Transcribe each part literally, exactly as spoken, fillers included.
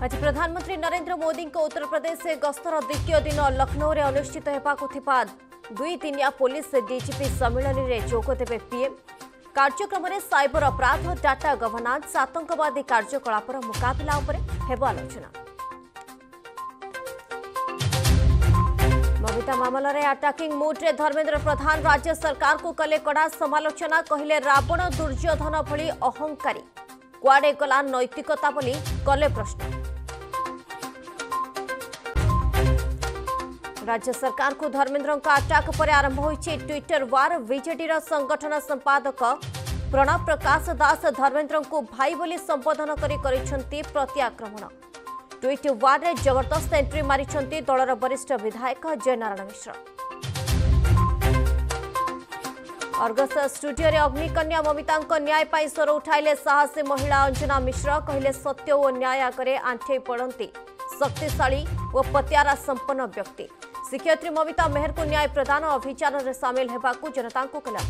आज प्रधानमंत्री नरेंद्र मोदी को उत्तर प्रदेश से गस्तर द्वितीय दिन लखनऊ में अनुष्ठित होगा दुई दिनिया पुलिस डीजीपी सम्मेलन में जोगदेवे पीएम। कार्यक्रम में साइबर अपराध डाटा गवर्नांस आतंकवादी कार्यकलापर मुकाबला हेब आलोचना। बबिता मामलें अटाकिंग मुड्रे धर्मेंद्र प्रधान राज्य सरकार को कले कड़ा समालोचना। कहले रावण दुर्योधन भली अहंकारी कुआडे गला नैतिकता बोली कले प्रश्न। राज्य सरकार को धर्मेंद्र का अटाक पर आरंभ होइछि ट्विटर वार। बीजेडी संगठन संपादक प्रणव प्रकाश दास धर्मेंद्र को भाई बोली संबोधन करी करिसेंती प्रत्याक्रमण। ट्वीट वार रे जबरदस्त एंट्री मारिसेंती दलर वरिष्ठ विधायक जयनारायण मिश्र। अर्गस स्टूडियो रे अग्निकन्या ममिता न्याय पाई स्वर उठाइले साहसी महिला अंजना मिश्र। कहले सत्य और न्याय आगे आंठे पड़ती शक्तिशाली और पत्यारा संपन्न व्यक्ति। शिक्षयित्री ममिता मेहर को न्याय प्रदान अभियान में सामिल होगा जनता को कला।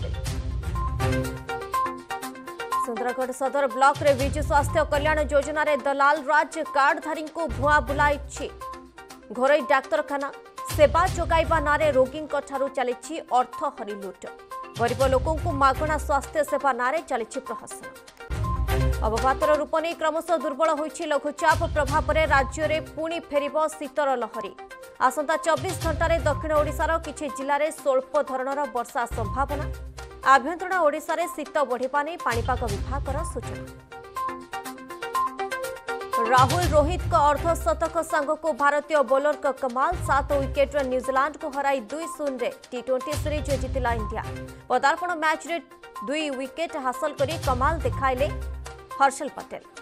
सुंदरगढ़ सदर ब्लॉक रे विजु स्वास्थ्य कल्याण योजना रे दलाल राज कार्डधारी को भुआ बुलाई घरोई डाक्तरखाना सेवा जोगाइबा नारे रोगी चली अर्थ हरि लुट। गरीब लोकों को मागणा स्वास्थ्य सेवा नारे चली प्रहसन। अवपातर रूप नहीं क्रमशः दुर्बल होइछि लघुचाप प्रभाव में राज्य में पुणी फेरिब शीतर लहरी। आसंता चौबीस घंटे दक्षिण ओडिशार किछि जिले में स्वल्प धरणर वर्षा संभावना। आभ्यंतरण ओडिशा रे शीत बढ़िबा नै पाणीपाग विभागर सूचना। राहुल रोहित का अर्धशतक सांग को भारतीय बोलर का कमाल। सात विकेट न्यूजीलैंड को हराई दुई शून्य टी ट्वेंटी सीरीज जीतिला इंडिया। पदार्पण मैच रे दुई विकेट हासिल करी कमाल दिखाइले हर्षल पटेल।